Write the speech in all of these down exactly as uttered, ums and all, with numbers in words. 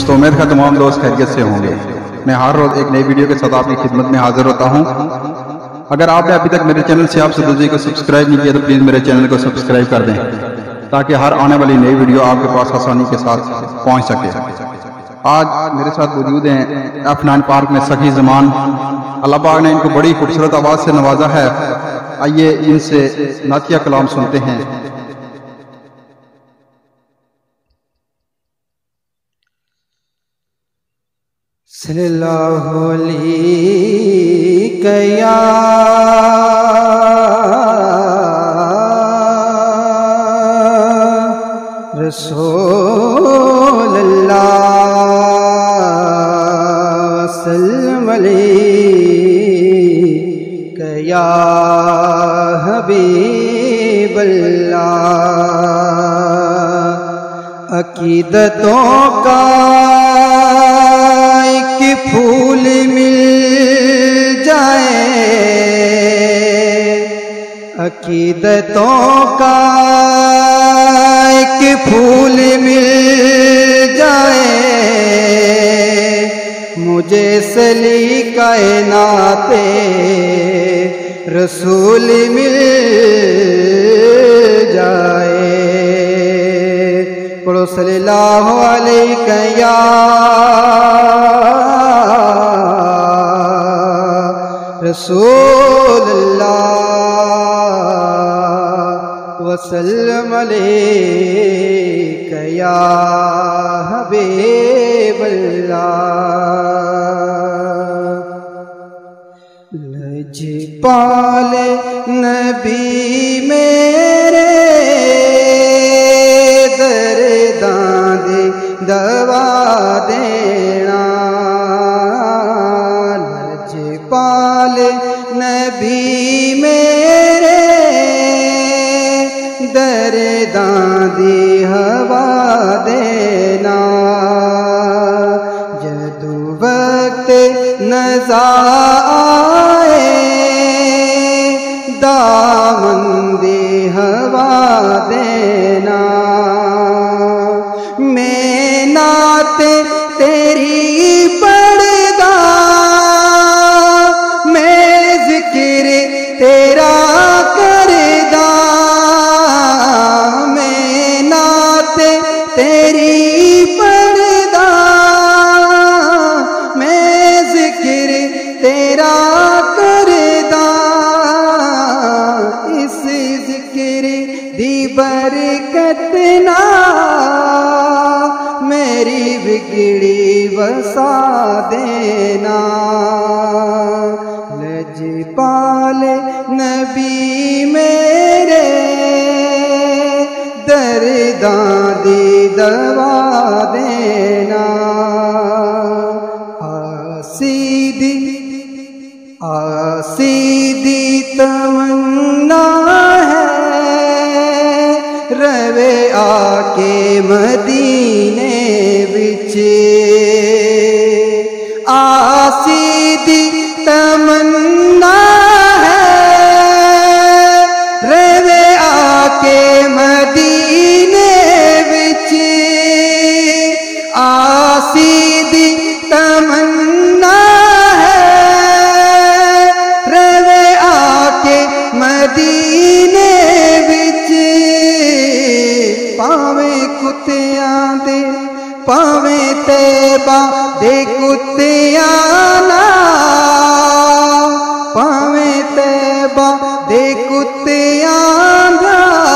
तो उम्मीद का तमाम दोस्त खैरियत से होंगे। मैं हर रोज एक नई वीडियो के साथ आपकी खिदमत में हाजिर होता हूं। अगर आपने अभी तक मेरे चैनल से आप सदूजी को सब्सक्राइब नहीं किया तो प्लीज मेरे चैनल को सब्सक्राइब कर दें, ताकि हर आने वाली नई वीडियो आपके पास आसानी के साथ पहुंच सके। आज मेरे साथ मौजूद हैं एफ नाइन पार्क में सखी जमान। अल्लाह पाक ने इनको बड़ी खूबसूरत आवाज से नवाजा है। आइए इनसे नातिया कलाम सुनते हैं। सल्लल्लाहु अलैहि या रसूल अल्लाह सल्लल्लाहु अलैहि या हबीब अल्लाह। अकीदतों का कि फूल मिल जाए, अकीदतों का एक फूल मिल जाए, मुझे सलीकाए नाते रसूल मिल जाए। पढ़ो सल्लल्लाहु अलैहि या रसूल अल्लाह वसल्लम अलैका या हबीब अल्लाह। लजपाल नबी मेरे दर्दां दी दवा देना, लजपाल नबी मेरे दर्दां दी हवा देना। जदू वक्त नज़ा आए दामन दी हवा देना। मैं नाते तेरी पढ़दा, मैं जिक्र तेरा करदा, मैं नाते तेरी पढ़दा, मैं जिक्र तेरा करदा। इस जिक्र दी बरकत ना मेरी बिगड़ी वसा देना। लजपाल नबी मेरे दर्दां दी दवा देना। आसीदी आसीदी तमन्ना है रवे आके मदीने विच, आसीदी तमन्ना है रवे आके मदीने विच, आसीदी तमन्ना है रवे आके मदीने विच। पावें कुत्तियां दे पावें तैबा दे कुत्तियां ना, पावें तैबा दे कुत्तियां दा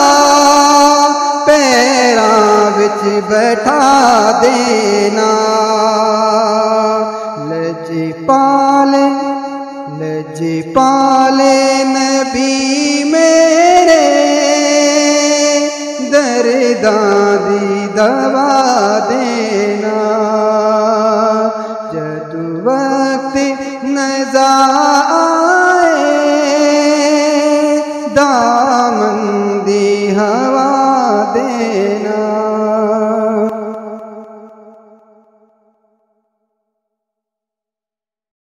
पैरां विच बैठा देना। लजपाल लजपाल नबी मेरे दर्दां दी दवा देना। जदू वक्त नज़ा